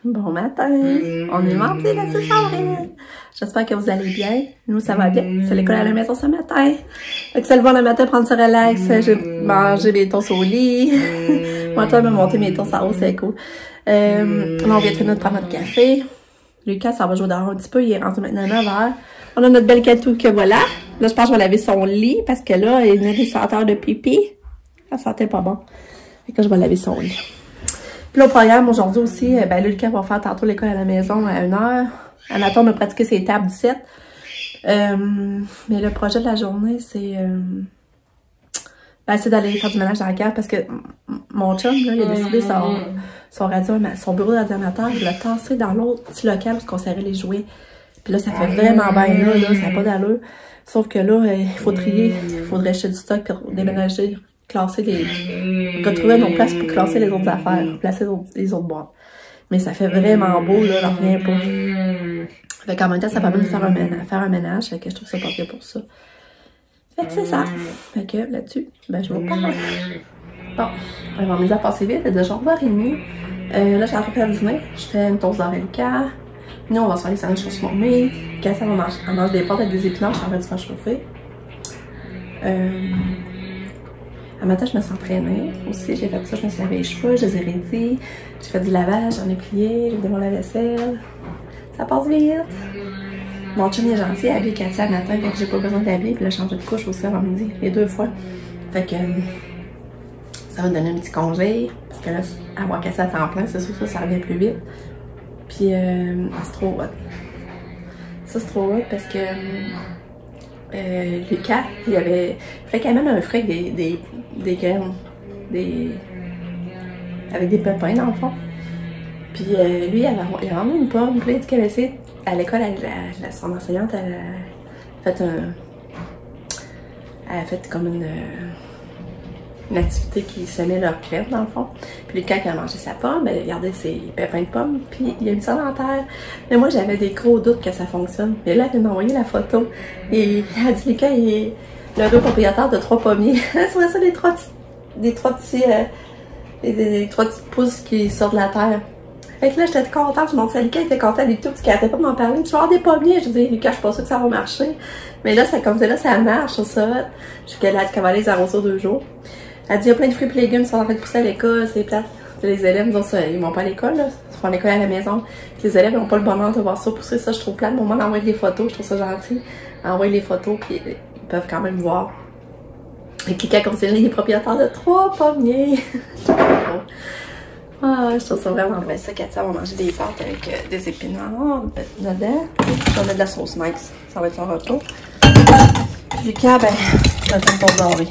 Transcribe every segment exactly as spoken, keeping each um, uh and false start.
Bon matin! On est mardi le six avril! J'espère que vous allez bien. Nous, ça va bien. C'est l'école à la maison ce matin. Fait que c'est le bon le matin, prendre ce relax. J'ai mangé mes toasts au lit. Moi, toi, me monter mes toasts en haut, c'est cool. Euh, là, on vient de finir de prendre notre café. Lucas, ça va jouer dehors un petit peu. Il est rendu maintenant neuf heures. On a notre belle Catou que voilà. Là, je pense que je vais laver son lit parce que là, il y a des senteurs de pipi. Ça sentait pas bon. Fait que là, je vais laver son lit. Puis là, au programme, aujourd'hui aussi, ben là, Lucas va faire tantôt l'école à la maison à une heure. Anatole m'a pratiqué ses tables dix-sept. Euh, mais le projet de la journée, c'est euh, ben, c'est d'aller faire du ménage dans la cave parce que mon chum, là, il a décidé son, son, radio, son bureau d'ordinateur, il l'a tassé dans l'autre petit local où on serrait les jouets. Puis là, ça fait vraiment bien là, là, ça n'a pas d'allure. Sauf que là, il faut trier, il faudrait acheter du stock pour déménager, classer les... retrouver nos places pour classer les autres affaires, placer les autres, les autres boîtes. Mais ça fait vraiment beau, là, j'en reviens pas. Fait qu'en même temps, ça permet de faire un ménage, faire un ménage, fait que je trouve ça pas pire pour ça. Fait que c'est ça. Fait que là-dessus, ben je vous parle. Bon, on va m'aider à passer vite, il est déjà onze heures trente. Euh, là, j'ai en train de faire le dîner. Je fais une toast d'Aurelica. Nous, on va se faire les sandwichs sur Smokemade. Cassie, on mange, on mange des pâtes avec des épinards, je suis en train de faire chauffer. Euh... Un matin, je me suis entraînée aussi. J'ai fait ça, je me suis lavé les cheveux, je les ai raidis. J'ai fait du lavage, j'en ai plié, j'ai démonté la vaisselle. Ça passe vite. Mon chum est gentil, il a habillé Katia le matin, donc j'ai pas besoin d'habiller. Puis là, j'ai changé de couche aussi avant midi, les deux fois. Fait que ça va me donner un petit congé. Parce que là, avoir Katia à temps plein, c'est sûr que ça, ça revient plus vite. Puis euh, c'est trop hot. Ça, c'est trop hot parce que euh, Lucas, il avait. Il fallait qu'il amène un frais avec des, des, des graines. Des. Avec des pépins dans le fond. Puis euh, lui, il avait, il avait emmené une pomme. Puis il a dit qu'elle avait essayé. À l'école, son enseignante, elle a fait un. Elle a fait comme une. Une activité qui semait leur crème dans le fond. Puis Lucas, quand il a mangé sa pomme, il a gardé ses pépins de pomme, puis il a mis ça dans la terre. Mais moi, j'avais des gros doutes que ça fonctionne. Mais là, elle m'a envoyé la photo. Et elle a dit, Lucas, il est le propriétaire de trois pommiers. C'est vrai ça, les trois petits, des trois petits, euh, des, des, des trois petites pousses qui sortent de la terre. Fait que là, j'étais contente, je montrais à Lucas, il était content du tout, parce qu'il arrêtait pas de m'en parler. Tu vas avoir des pommiers. Je dis, Lucas, je suis pas sûre que ça va marcher. Mais là, ça, comme c'est là, ça marche, sur ça. Je suis qu'elle a dit qu'elle va aller les arroser deux jours. Elle dit, il y a plein de fruits et légumes qui sont en train de pousser à l'école, c'est plate. Les élèves, nous autres, ils vont pas à l'école, là. Ils font l'école à la maison. Puis les élèves, ils n'ont pas le bonheur de voir ça pousser. Ça, je trouve plate. Au moment d'envoyer des photos, je trouve ça gentil. Envoyer les photos, puis ils peuvent quand même voir. Et puis quand on dit, là, il est propriétaire de trois pommiers. Ah, je trouve ça vraiment bien. Ça, Katia va manger des pâtes avec euh, des épinards dedans. Je vais mettre de la sauce Mike's. Ça va être son retour. Puis Lucas, ben, je vais faire pour dormir.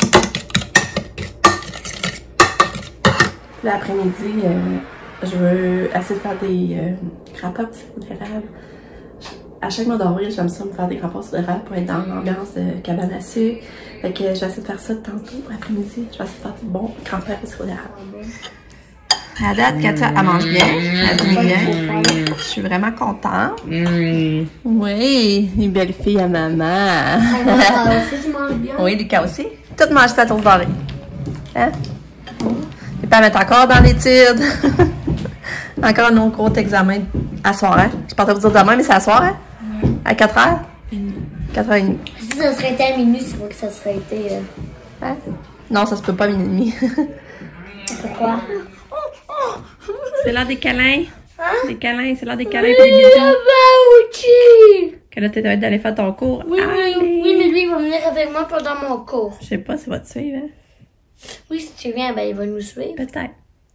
L'après-midi, euh, je veux essayer de faire des euh, grappas d'érable. À chaque mois d'avril, j'aime ça me faire des grappas d'érable pour être dans l'ambiance de cabane à sucre. Fait que je vais essayer de faire ça tantôt, après-midi. Je vais essayer de faire du bon grappa d'érable. À date, Katia, elle mange bien, elle dit bien. Je suis vraiment contente. Mm. Oui, une belle fille à maman. Lucas aussi, tu manges bien. Oui, Lucas aussi. Tout mange sa toast dorée. Hein? Et puis elle met encore dans l'étude. Encore un autre gros examen à soir, hein? Je pensais vous dire demain, mais c'est à soir, hein? Mm. À quatre heures? Mm. quatre heures trente. Si ça serait été à minuit, c'est vrai que ça serait été... Euh... Hein? Non, ça se peut pas à minuit et demi. Pourquoi? C'est l'heure des câlins. Hein? Des câlins, c'est l'heure des câlins et des bisous. Que là, tu dois d'aller faire ton cours. Oui, mais, oui, mais lui, il va venir avec moi pendant mon cours. Je sais pas s'il va te suivre, hein? Oui, si tu viens, ben, il va nous suivre. Peut-être.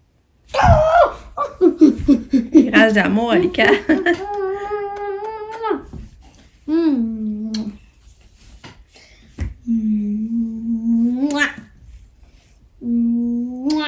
Grâce d'amour, Lucas. Mmh. Mmh. Mmh.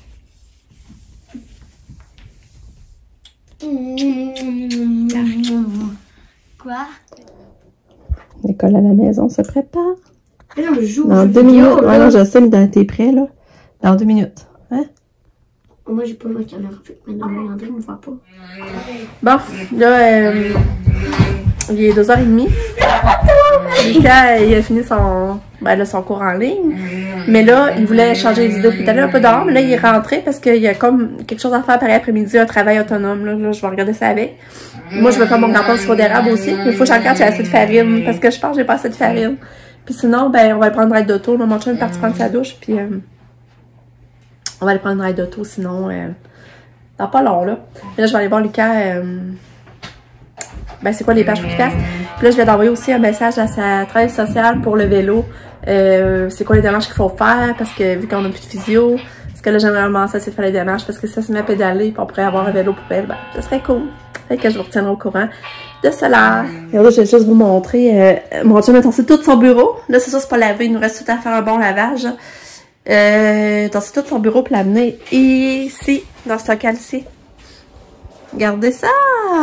Quoi? L'école à la maison se prépare. Mais non, je joue. Dans deux minutes. Ouais, non, je sais, mais t'es prêt, là. Dans deux minutes. Hein? Moi, j'ai pas ma caméra. Mais non, mais André ne me voit pas. Bon, là, euh, il est deux heures trente. Lucas, il a fini son ben là, son cours en ligne. Mais là, il voulait changer les idées. Il est allé un peu dehors, mais là, il est rentré parce qu'il y a comme quelque chose à faire pareil après-midi, un travail autonome. Là, là, je vais regarder ça avec. Moi, je vais faire mon gâteau au sirop d'érable aussi. Mais il faut que j'en garde, j'ai assez de farine. Parce que je pense que j'ai pas assez de farine. Puis sinon, ben, on va le prendre ride d'auto. Mon chum est parti prendre sa douche. Puis, euh, on va le prendre ride d'auto. Sinon, euh, dans pas long, là. Et là, je vais aller voir Lucas. Euh, ben, c'est quoi les pages qu'il fasse. Puis là, je vais d'envoyer aussi un message à sa travailleuse sociale pour le vélo. Euh, c'est quoi les démarches qu'il faut faire, parce que vu qu'on n'a plus de physio, parce que là, généralement, ça, c'est de faire les démarches, parce que ça se met à pédaler, puis on pourrait avoir un vélo pour elle, ben, ça serait cool. Fait que je vous retiendrai au courant de cela. Et là, je vais juste vous montrer, euh, mon chum a torsé tout son bureau. Là, c'est ça, c'est pas lavé, il nous reste tout à faire un bon lavage. Euh, torsé tout son bureau pour l'amener ici, dans ce local-ci. Regardez ça!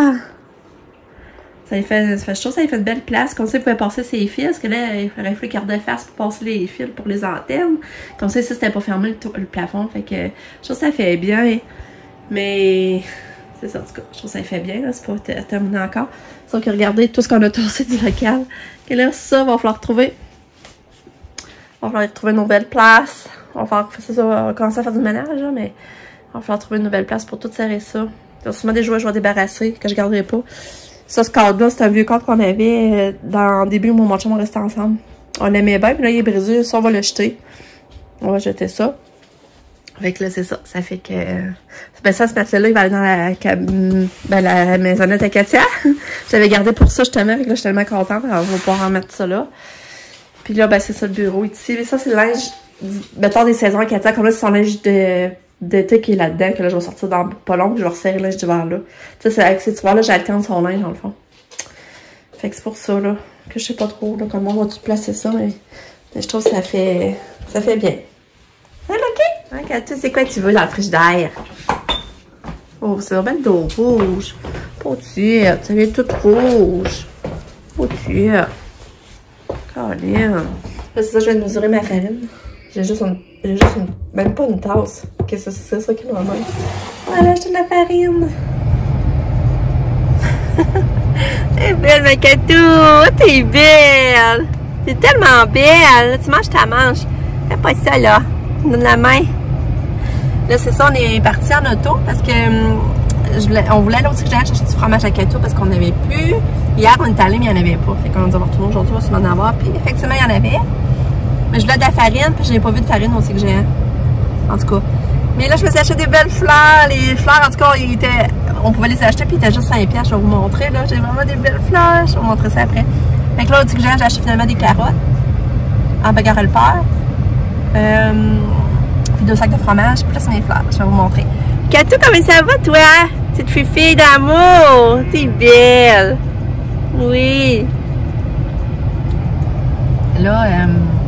Ça lui fait, ça fait chaud, ça lui fait de belle place. Comme ça, il pouvait passer ses fils. Parce que là, il aurait fallu qu'il redéfasse pour passer les fils pour les antennes. Comme ça, ici, c'était pas fermé le, le plafond. Fait que je trouve que ça fait bien. Mais c'est ça, en tout cas. Je trouve que ça fait bien. C'est pas terminé encore. Sauf que regardez tout ce qu'on a torsé du local. Et là, ça, va falloir retrouver. Il va falloir trouver une nouvelle place. On va falloir ça, ça, on va commencer à faire du ménage, là, mais il va falloir trouver une nouvelle place pour tout serrer ça. Il y a sûrement des jouets que je vais débarrasser, que je garderai pas. Ça, ce cadre-là, c'est un vieux cadre qu'on avait dans le début où mon chum on restait ensemble. On l'aimait bien, puis là, il est brisé. Ça, on va le jeter. On va jeter ça. Fait que là, c'est ça. Ça fait que... Ben ça, ce matelas-là, il va aller dans la, ben, la maisonnette à Katia. J'avais gardé pour ça, justement. Fait que là, je suis tellement contente. Alors, on va pouvoir en mettre ça là. Puis là, ben, c'est ça le bureau ici. Mais ça, c'est le linge, mettons, des saisons à Katia. Comme là, c'est son linge de... d'été qui est là-dedans, que là, je vais sortir dans pas long, je vais resserrer le linge d'hiver là. Tu sais, avec ces hiver-là, j'alterne son linge, dans le fond. Fait que c'est pour ça, là, que je sais pas trop, là, comment on va tout placer ça, mais, mais je trouve que ça fait, ça fait bien. Ah, ok? Ok, tu sais quoi tu veux dans le frigidaire? Oh, c'est vraiment le dos rouge. Petite, ça vient toute rouge. Petite. Caroline. Là, c'est ça, je vais mesurer ma farine. J'ai juste une, j'ai juste une, même pas une tasse. Qu'est-ce que c'est ça qui est normal? Voilà, j'ai de la farine. T'es belle, ma Catou! T'es belle! T'es tellement belle! Tu manges ta manche. Fais pas ça, là. Donne la main. Là, c'est ça, on est parti en auto parce que je voulais, on voulait aller aussi que j'aille chercher du fromage à Catou parce qu'on n'avait plus. Hier, on est allé, mais il n'y en avait pas. Fait qu'on va retourner aujourd'hui, on va sûrement en avoir. Puis, effectivement, il y en avait. Mais je voulais de la farine, puis je n'ai pas vu de farine aussi que j'ai. En tout cas. Mais là, je me suis acheté des belles fleurs. Les fleurs, en tout cas, ils étaient, on pouvait les acheter, puis ils étaient juste cinq piastres. Je vais vous montrer. Là, j'ai vraiment des belles fleurs. Je vais vous montrer ça après. Fait que là, au dit que j'ai acheté finalement des carottes en bagarre le père. Euh, puis deux sacs de fromage, plus mes fleurs. Je vais vous montrer. Catou, comment ça va, toi? Petite fille d'amour. T'es belle. Oui. Là, euh,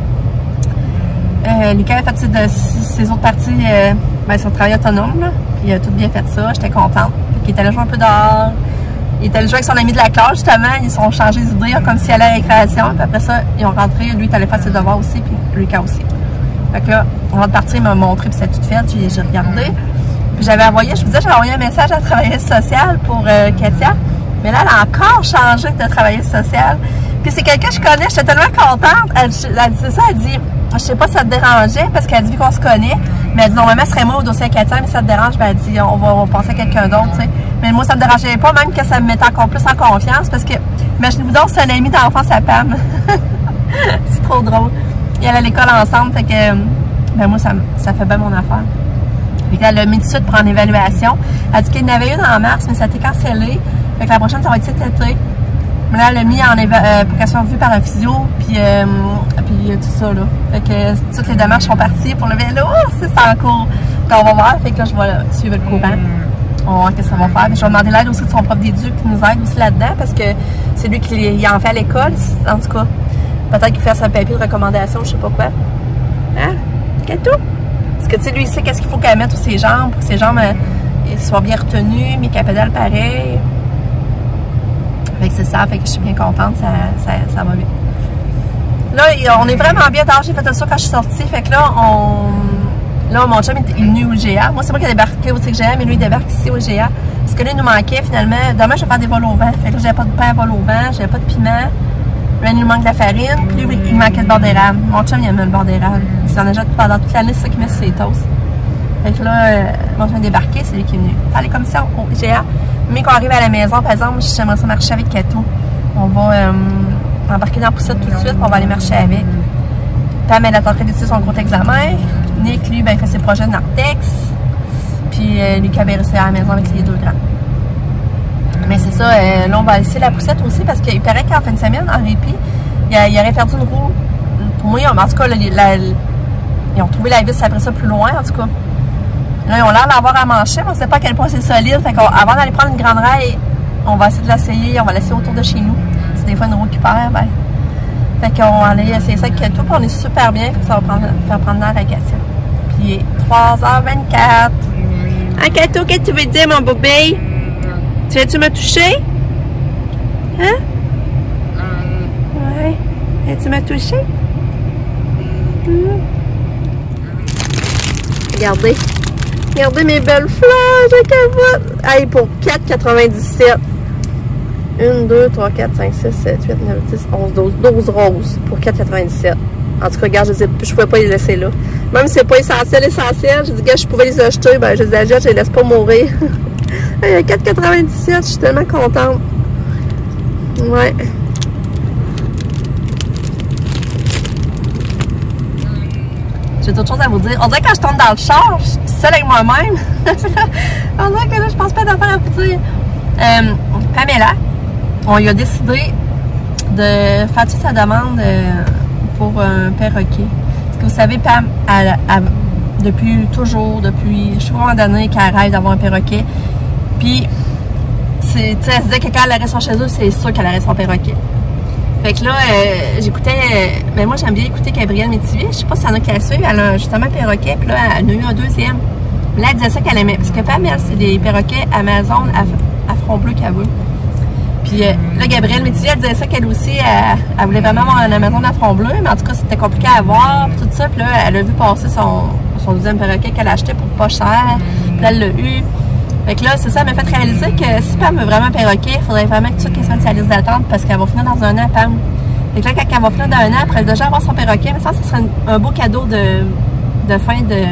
Euh, Lucas a fait de ses autres parties, euh, ben, son travail autonome, là. Puis il a tout bien fait ça, j'étais contente. Il était allé jouer un peu dehors. Il était allé jouer avec son ami de la classe, justement. Ils se sont changés d'idée, comme s'il allait à la récréation. Puis après ça, ils ont rentré. Lui, il est allé faire ses devoirs aussi, puis Lucas aussi. Fait que là, avant de partir, il m'a montré, puis c'est tout fait. J'ai regardé. Puis j'avais envoyé, je vous disais, j'avais envoyé un message à la travailleuse sociale pour euh, Katia. Mais là, elle a encore changé de travailleuse sociale. Puis c'est quelqu'un que je connais, j'étais tellement contente. Elle, elle dit ça, elle dit, je sais pas si ça te dérangeait, parce qu'elle dit qu'on se connaît. Mais elle dit, normalement, ce serait moi au dossier à Katia, mais si ça te dérange, ben, elle dit, on va, on va penser à quelqu'un d'autre, tu sais. Mais moi, ça me dérangeait pas, même que ça me mettait encore plus en confiance, parce que, imaginez-vous donc, c'est un ami d'enfance à Pam. C'est trop drôle. Ils allaient à l'école ensemble, fait que, ben, moi, ça, ça fait bien mon affaire. Fait qu'elle l'a mis tout de suite pour en évaluation. Elle dit qu'il y en avait une en mars, mais ça a été cancellé. Fait que la prochaine, ça va être cet été. Mais là, elle l'a mis en euh, pour qu'elle soit vue par un physio, puis, euh, puis euh, tout ça, là. Fait que euh, toutes les démarches sont parties pour le vélo. C'est en cours qu'on va voir. Fait que là, je vais là, suivre le courant. On va voir ce que ça va faire. Puis je vais demander l'aide aussi de son prof d'éduc qui nous aide aussi là-dedans, parce que c'est lui qui il en fait à l'école. En tout cas, peut-être qu'il fasse un papier de recommandation, je sais pas quoi. Hein? Catou? Parce que, tu sais, lui, il sait qu'est-ce qu'il faut qu'elle mette sur ses jambes pour que ses jambes euh, soient bien retenues, mais qu'elle pédale pareil. Fait que c'est ça, fait que je suis bien contente, ça, ça, ça va bien. Là, on est vraiment bien dehors, j'ai fait ça quand je suis sortie, fait que là, on... Là, mon chum est venu au G A. Moi, c'est moi qui ai débarqué au G A, mais lui, il débarque ici au G A. Parce que là, il nous manquait, finalement. Demain, je vais faire des vols au vent. Fait que là, j'avais pas de pain à vol au vent, j'avais pas de piment. Là, il nous manque de la farine, puis lui, il manquait le beurre d'érable. Mon chum, il aime le beurre d'érable. Il s'en achète pendant toute l'année, c'est ça qu'il met sur ses toasts. Fait que là, euh, mon chum est débarqué, c'est lui qui est venu faire les commissions au I G A. Mais quand on arrive à la maison, par exemple, j'aimerais ça marcher avec Kato. On va euh, embarquer dans la poussette tout de suite, puis on va aller marcher avec. Pam, elle est en train d'étudier son gros examen. Nick, lui, ben, il fait ses projets de Nartex. Puis euh, lui, Cabé resté à la maison avec les deux grands. Mais c'est ça, euh, là, on va laisser la poussette aussi parce qu'il paraît qu'en fin de semaine, en répit, il, a, il aurait perdu une roue. Pour moi, en tout cas, là, la, la, ils ont trouvé la vis après ça plus loin, en tout cas. Là, ils ont l'air d'avoir à mancher, mais on ne sait pas à quel point c'est solide. Fait qu'avant d'aller prendre une grande raille, on va essayer de l'essayer, on va laisser autour de chez nous. Si des fois une roue qui perd, ben. Fait qu'on va aller essayer ça avec tout, puis on est super bien, puis ça va prendre, faire prendre l'air à Katia. Puis il est trois heures vingt-quatre. Hein, Kato, qu'est-ce que tu veux dire, mon bébé? Tu veux-tu me toucher? Hein? Ouais. Veux-tu me toucher? Mmh. Regardez. Regardez mes belles fleurs, je capote. Hey, pour quatre quatre-vingt-dix-sept. un, deux, trois, quatre, cinq, six, sept, huit, neuf, dix, onze, douze. douze roses pour quatre quatre-vingt-dix-sept. En tout cas, regarde, je ne pouvais pas les laisser là. Même si c'est pas essentiel, essentiel, je dis que je pouvais les acheter, ben je les achète, je les laisse pas mourir. quatre quatre-vingt-dix-sept, je suis tellement contente. Ouais. J'ai d'autres choses à vous dire. On dirait que quand je tombe dans le char, je suis seule avec moi-même. On dirait que là, je pense pas d'affaires à vous dire. Euh, Pamela, on lui a décidé de faire toute sa demande euh, pour un perroquet. Parce que vous savez, Pam, elle, elle, depuis toujours, depuis je sais pas combien d'années qu'elle rêve d'avoir un perroquet. Puis, elle se disait que quand elle aurait son chez eux, c'est sûr qu'elle aurait son perroquet. Fait que là, euh, j'écoutais, euh, ben moi j'aime bien écouter Gabrielle Métivier. Je sais pas si y en a qui la suivent, elle a justement un perroquet, puis là, elle en a eu un deuxième. Mais là, elle disait ça qu'elle aimait. Parce que Pam, elle, c'est des perroquets Amazon à, à front bleu qu'elle veut. Puis euh, là, Gabrielle Métivier, elle disait ça qu'elle aussi, elle, elle voulait vraiment avoir un Amazon à front bleu, mais en tout cas, c'était compliqué à avoir, puis tout ça. Puis là, elle a vu passer son, son deuxième perroquet qu'elle a acheté pour pas cher. Puis là, elle l'a eu. Fait que là, c'est ça, elle m'a fait réaliser que si Pam veut vraiment un perroquet, il faudrait vraiment que tout ça qu'elle soit de sa liste d'attente parce qu'elle va finir dans un an, Pam. Fait que là, quand elle va finir dans un an, après elle déjà avoir son perroquet, mais ça, ce serait un, un beau cadeau de, de fin de,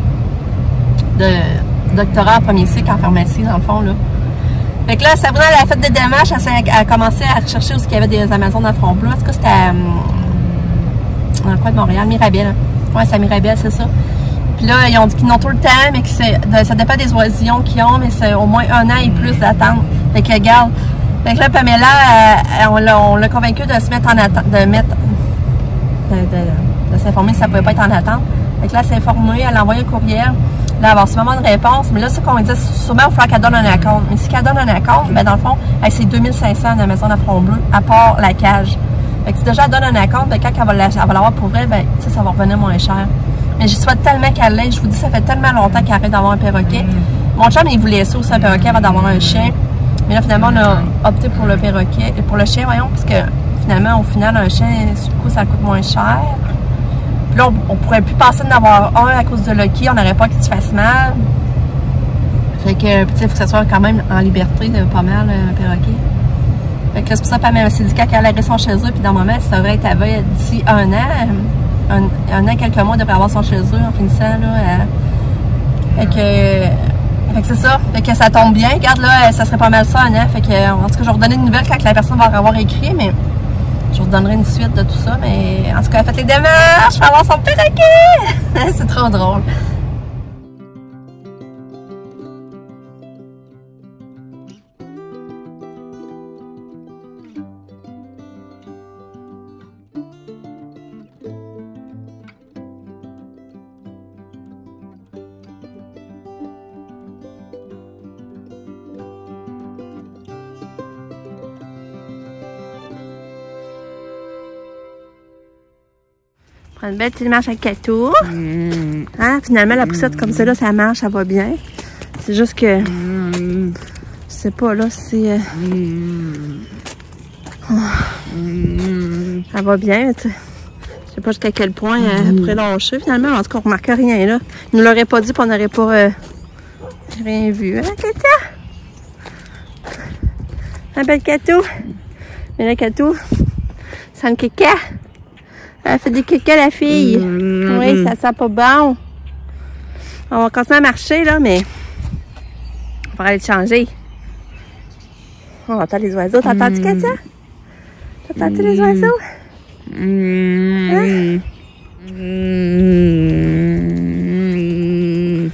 de doctorat en premier cycle en pharmacie, dans le fond, là. Fait que là, Sabrina, elle a fait des démarches, elle a commencé à rechercher où il y avait des Amazones à front bleu. En tout cas, c'était à, dans le coin de Montréal, Mirabel. Ouais, c'est à Mirabel, c'est ça. Puis là, ils ont dit qu'ils n'ont tout le temps, mais que ça dépend des oisillons qu'ils ont, mais c'est au moins un an et plus d'attente. Fait que regarde. Fait que là, Pamela, elle, on l'a convaincue de se mettre en attente, de mettre, de, de, de s'informer si ça ne pouvait pas être en attente. Fait que là, elle s'est informée, elle a envoyé un courriel. Là, elle va avoir sûrement une réponse. Mais là, c'est qu'on dit, sûrement, il va falloir qu'elle donne un acompte. Mais si elle donne un acompte, ben dans le fond, c'est deux mille cinq cents dans la maison à front bleu, à part la cage. Fait que si déjà elle donne un acompte, ben quand elle va l'avoir pour vrai, ben, ça, ça va revenir moins cher. Mais j'y souhaite tellement qu'elle l'ait. Je vous dis, ça fait tellement longtemps qu'elle arrête d'avoir un perroquet. Mon chum, il voulait ça aussi, un perroquet, avant d'avoir un chien. Mais là, finalement, on a opté pour le perroquet, pour le chien, voyons, parce que finalement, au final, un chien, du coup, ça coûte moins cher. Puis là, on, on pourrait plus passer d'en avoir un à cause de Lucky. On n'aurait pas qu'il se fasse mal. Fait que, tu sais, il faut que ça soit quand même en liberté de pas mal, un perroquet. Fait que c'est pour ça que Pamela s'est dit, quand elle aurait son chez eux, puis dans le moment, ça devrait être à veille d'ici un an. Un, un an, quelques mois, devrait avoir son chez eux en finissant, là. Euh, fait que, fait que c'est ça. Fait que ça tombe bien. Regarde, là, ça serait pas mal ça, un an. Fait que, en tout cas, je vais vous donner une nouvelle quand la personne va avoir écrit, mais je vous donnerai une suite de tout ça. Mais en tout cas, faites les démarches, je vais avoir son perroquet. C'est trop drôle. Une belle petite marche avec Kato. Mm. Hein? Finalement, la poussette comme ça, là, ça marche, ça va bien. C'est juste que... Mm. Je sais pas, là, c'est... Euh... Mm. Oh. Mm. Ça va bien, tu sais. Je sais pas jusqu'à quel point mm. elle pourrait lâcher, finalement. En tout cas, on remarque rien, là. Il nous l'aurait pas dit, puis on n'aurait pas euh, rien vu. Hein, Kato? La belle Kato. Mais là, Kato... sent le caca. Elle fait du caca, la fille. Mm-hmm. Oui, ça sent pas bon. On va continuer à marcher, là, mais on va aller le changer. On entend les oiseaux. T'entends-tu, mm-hmm. Katia? T'entends-tu mm-hmm. les oiseaux? Mm-hmm. Hein? Mm-hmm.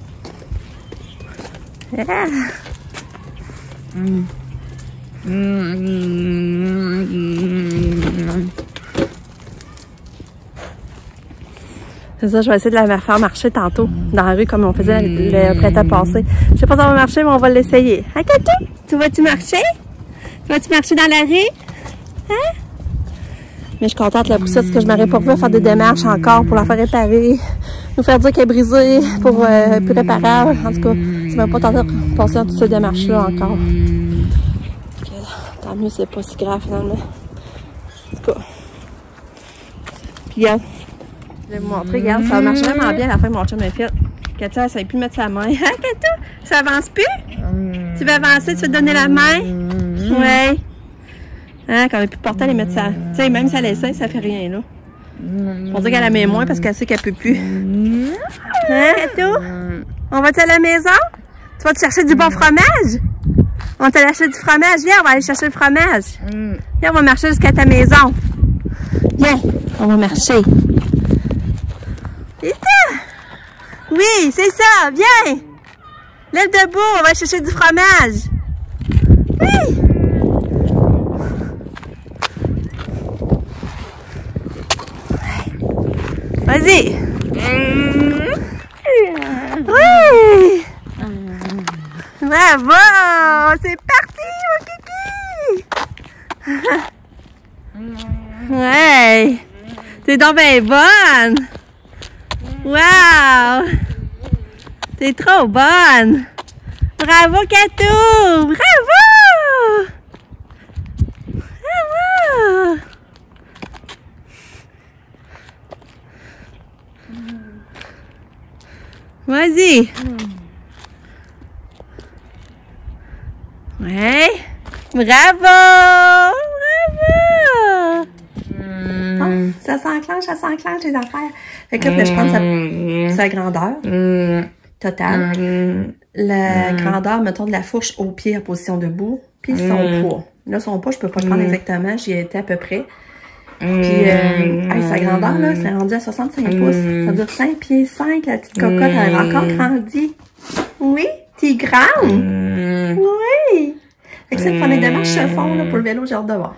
Yeah. Mm-hmm. C'est ça, je vais essayer de la faire marcher tantôt dans la rue comme on faisait le, le prêt-à-passer. Je sais pas si ça va marcher, mais on va l'essayer. Hein, Katou? Tu vas-tu marcher? Tu vas-tu marcher dans la rue? Hein? Mais je suis contente, la poussette, parce que je m'aurais pas pu faire des démarches encore pour la faire réparer. Nous faire dire qu'elle est brisée pour euh, plus réparable. En tout cas, tu m'as pas tenté de passer dans toutes ces démarches-là encore. Okay, tant mieux, c'est pas si grave finalement. En tout cas. Puis regarde. Je vais vous montrer, regarde, ça marche vraiment bien la fin mon chum est fait. Katia, elle ne savait plus mettre sa main. Hein, Katia? Ça avance plus? Tu veux avancer, tu veux te donner la main? Oui. Hein, quand elle ne peut plus porter, elle met sa. Tu sais, même si elle essaie, ça fait rien, là. On dirait qu'elle la met moins parce qu'elle sait qu'elle peut plus. Hein, Katia? On va-tu à la maison? Tu vas te chercher du bon fromage? On va te chercher du fromage. Viens, on va aller chercher le fromage. Viens, on va marcher jusqu'à ta maison. Viens, on va marcher. Oui, c'est ça, viens! Lève debout, on va chercher du fromage. Oui! Vas-y! Oui! Bravo! C'est parti, mon kiki! Ouais! T'es donc bien bonne! Wow! T'es trop bonne! Bravo, Katou! Bravo! Bravo! Vas-y! Ouais! Bravo! Bravo! Oh, ça s'enclenche, ça s'enclenche les affaires. Fait que là, je prends sa, sa grandeur totale. La grandeur, mettons, de la fourche au pied en position debout. Puis son poids. Là, son poids, je peux pas le prendre exactement. J'y étais à peu près. Puis, euh, hey, sa grandeur, là, c'est rendu à soixante-cinq pouces. Ça veut dire cinq pieds cinq. La petite cocotte, elle a encore grandi. Oui, t'es grande. Oui. Fait que ça, il fallait des démarches se font, là, pour le vélo, j'ai hâte de voir.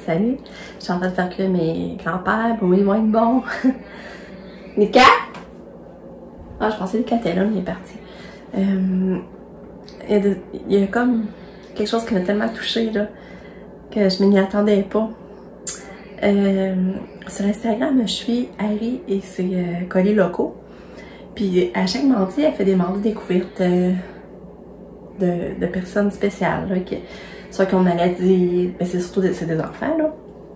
Salut, je suis en train de faire cuire mes grands-pères pour mes moins bons. Mika? Ah, je pensais que Mika était là, mais il est parti. Euh, il, y a de, il y a comme quelque chose qui m'a tellement touchée, là, que je m'y attendais pas. Euh, sur Instagram, je suis Harry et ses euh, colis locaux. Puis à chaque mardi, elle fait des mardis découvertes euh, de, de personnes spéciales, là, qui, soit qui ont une maladie, mais c'est surtout des, c'est des enfants, là.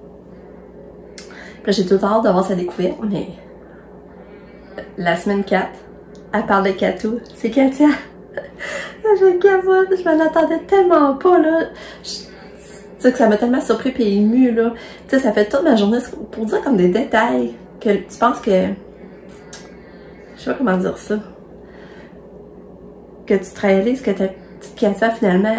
Puis j'ai tout hâte d'avoir sa découverte, mais la semaine quatre, elle parle de Katou, c'est Katia. Je capote, je m'en attendais tellement pas, là. Je, tu sais que ça m'a tellement surpris et ému, là. Tu sais, ça fait toute ma journée pour dire comme des détails que tu penses que... Je sais pas comment dire ça. Que tu te réalises que ta petite Katia, finalement,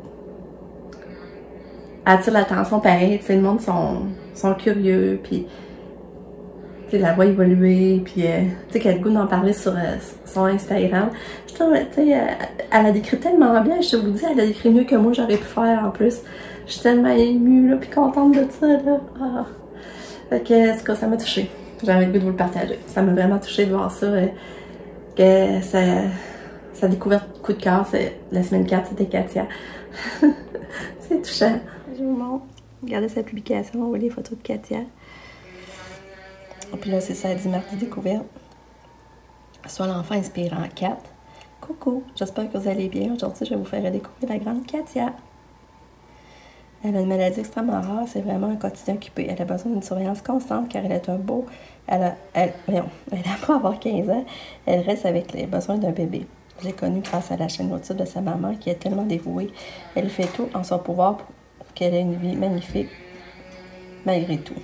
attire l'attention pareil. Tu sais, le monde sont, sont curieux, puis... Tu sais, la voix évoluer, puis euh, tu sais, qu'elle a le goût d'en parler sur euh, son Instagram. Je trouve, tu sais, elle, elle a décrit tellement bien, je te vous dis, elle a décrit mieux que moi j'aurais pu faire en plus. Je suis tellement émue, là, puis contente de ça, là. Ah. Fait que, en tout cas, ça m'a touchée. J'avais le goût de vous le partager. Ça m'a vraiment touchée de voir ça, euh, que ça, sa découverte coup de cœur, c'est la semaine quatre, c'était Katia. C'est touchant. Je vous montre. Regardez cette publication, on voit les photos de Katia. Puis là, c'est ça, elle dit mardi découverte. Soit l'enfant inspirant quatre. Coucou, j'espère que vous allez bien. Aujourd'hui, je vais vous faire découvrir la grande Katia. Elle a une maladie extrêmement rare, c'est vraiment un quotidien occupé. Elle a besoin d'une surveillance constante car elle est un beau... Elle a, elle, voyons, elle a pas avoir quinze ans. Elle reste avec les besoins d'un bébé. Je l'ai connue grâce à la chaîne YouTube de sa maman qui est tellement dévouée. Elle fait tout en son pouvoir pour qu'elle ait une vie magnifique malgré tout.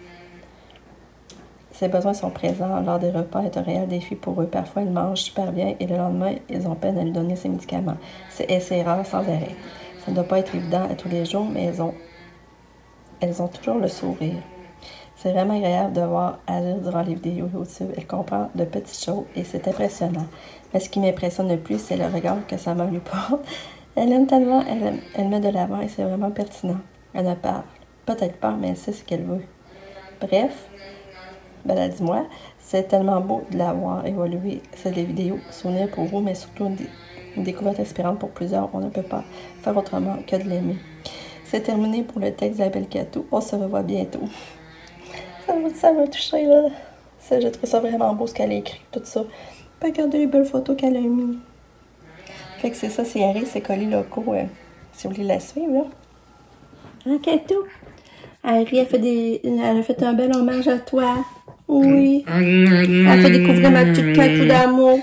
Ses besoins sont présents lors des repas est un réel défi pour eux. Parfois, ils mangent super bien et le lendemain, ils ont peine à lui donner ses médicaments. C'est rare sans arrêt. Ça ne doit pas être évident à tous les jours, mais elles ont, elles ont toujours le sourire. C'est vraiment agréable de voir agir durant les vidéos YouTube. Elle comprend de petites choses et c'est impressionnant. Mais ce qui m'impressionne le plus, c'est le regard que sa mère lui porte. Elle aime tellement, elle, aime, elle met de l'avant et c'est vraiment pertinent. Elle ne parle peut-être pas, mais elle sait ce qu'elle veut. Bref, ben là, dis-moi, c'est tellement beau de la voir évoluer. C'est des vidéos, souvenirs pour vous, mais surtout une, une découverte inspirante pour plusieurs. On ne peut pas faire autrement que de l'aimer. C'est terminé pour le texte d'Abel Katou. On se revoit bientôt. Ça m'a ça m'a touché, là. J'ai trouvé ça vraiment beau, ce qu'elle a écrit, tout ça. Puis regardez les belles photos qu'elle a mis. Fait que c'est ça, c'est Harry, c'est colis locaux. Euh, si vous voulez la suivre, là. Hein, Katou? Harry, elle, fait des, elle a fait un bel hommage à toi. Oui. Elle a fait découvrir ma petite Katou d'amour.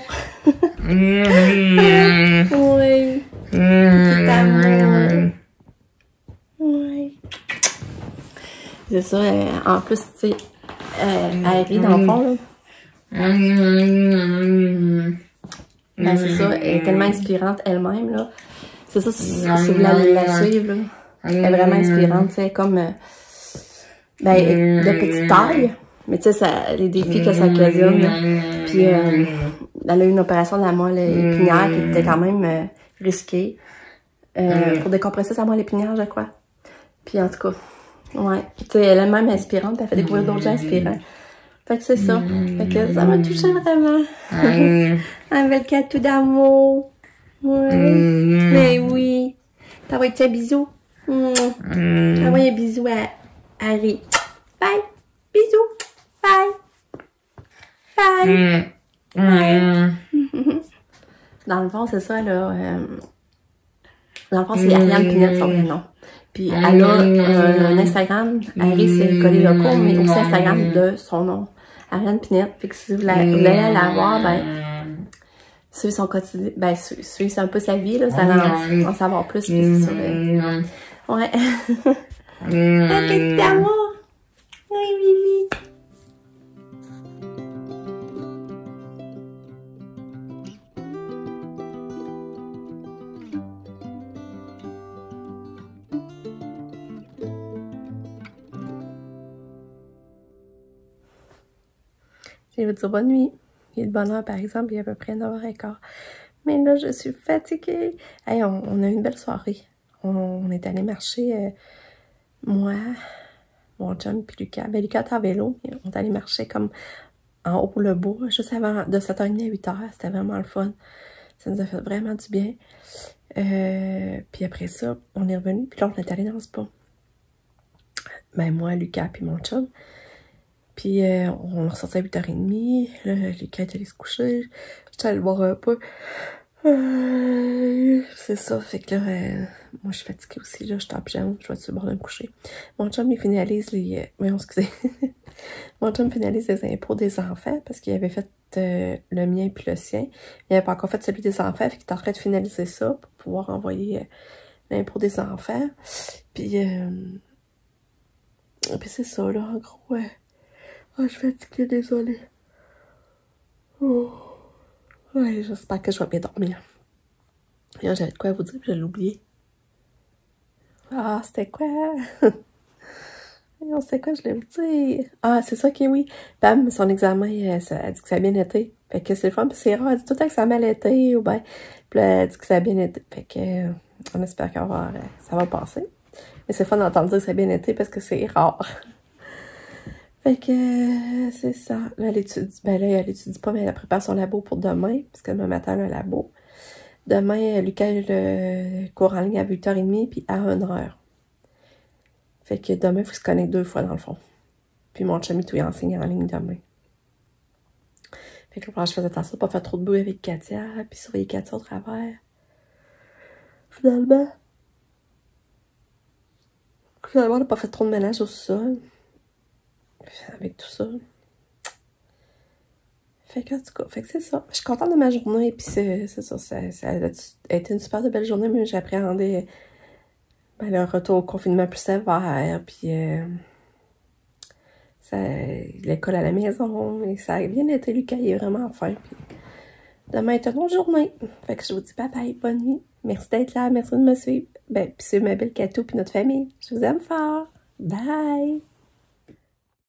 Oui. Petit amour. Oui. C'est ça, euh, en plus, tu sais, euh, Harry, dans le fond, là. Ben, c'est ça, elle est tellement inspirante elle-même, là. C'est ça, si vous voulez aller la suivre, là. Elle est vraiment inspirante, tu sais, comme, euh, ben, de petite taille. Mais tu sais, les défis que ça occasionne. Puis, euh, elle a eu une opération de la moelle épinière qui était quand même euh, risquée. Euh, pour décompresser sa moelle épinière, je crois. Puis, en tout cas, ouais. Tu sais, elle est même inspirante. Puis elle fait découvrir d'autres gens inspirants. Fait que c'est ça. Fait que ça m'a touché vraiment. Un bel Katou d'amour. Ouais. Mais oui. T'envoies un bisou. T'envoies un bisou à Harry. Bye. Bisous. Bye. Bye. Bye. Dans le fond, c'est ça, là. Euh, dans le fond, c'est Ariane Pinette, son prénom. Puis elle a euh, un Instagram. Harry, c'est colis locaux, mais aussi Instagram de son nom. Ariane Pinette. Fait que si vous voulez la voir, ben, suivre son quotidien, ben, suivre un peu sa vie, là, ça va en, en savoir plus. Puis sur, euh, ouais. Un petit amour. Oui, Vivi. Je vais vous dire bonne nuit. Il est de bonne heure, par exemple, il est à peu près neuf heures quinze. Mais là, je suis fatiguée. Hey, on, on a eu une belle soirée. On, on est allé marcher, euh, moi, mon chum puis Lucas. Ben, Lucas était en vélo. On est allé marcher comme en haut pour le bois, juste avant de sept heures trente à huit heures. C'était vraiment le fun. Ça nous a fait vraiment du bien. Euh, puis après ça, on est revenu. Puis là, on est allé dans le spa. Ben, moi, Lucas puis mon chum. Puis euh, on est ressorti à huit heures trente. Là, Lucas est allé se coucher. J'étais allée le voir un peu. Euh, c'est ça, fait que là, euh, moi je suis fatiguée aussi, là, je suis en pyjama, je vais être sur le bord de me coucher. Mon chum, il finalise les... Euh, mais on excusez. Mon chum finalise les impôts des enfants, parce qu'il avait fait euh, le mien puis le sien. Il n'avait pas encore fait celui des enfants, fait qu'il est en train de finaliser ça pour pouvoir envoyer euh, l'impôt des enfants. Puis, euh, puis c'est ça, là, en gros, ouais. Oh, je suis fatiguée, désolée. Oh. Ouais, j'espère que je vais bien dormir. J'avais de quoi vous dire, puis je l'ai oublié. Ah, c'était quoi? C'était quoi, je l'ai oublié? Ah, c'est ça qui oui. Pam, son examen, elle, elle dit que ça a bien été. Fait que c'est le fun, puis c'est rare, elle dit tout le temps que ça a mal été, ou ben, puis là, elle dit que ça a bien été. Fait que, euh, on espère que va, euh, ça va passer. Mais c'est fun d'entendre dire que ça a bien été, parce que c'est rare. Fait que, euh, c'est ça. Là, elle étudie, ben là, elle étudie pas, mais elle prépare son labo pour demain, parce que demain matin, elle a un labo. Demain, Lucas a le cours en ligne à huit heures trente, puis à une heure. Fait que demain, il faut se connecter deux fois, dans le fond. Puis mon chum, il enseigne en ligne demain. Fait que là, je faisais attention de pas faire trop de bruit avec Katia, puis surveiller Katia au travers. Finalement, finalement, on n'a pas fait trop de ménage au sol. Avec tout ça. Fait que, en tout cas, fait que c'est ça. Je suis contente de ma journée, puis c'est ça, ça, ça a été une super de belle journée, mais j'appréhendais ben, le retour au confinement plus sévère, puis euh, l'école à la maison, et ça a bien été, Lucas, il est vraiment fin, puis demain est une autre journée. Fait que je vous dis bye bye, bonne nuit. Merci d'être là, merci de me suivre. Ben, puis c'est ma belle Katou, puis notre famille. Je vous aime fort. Bye!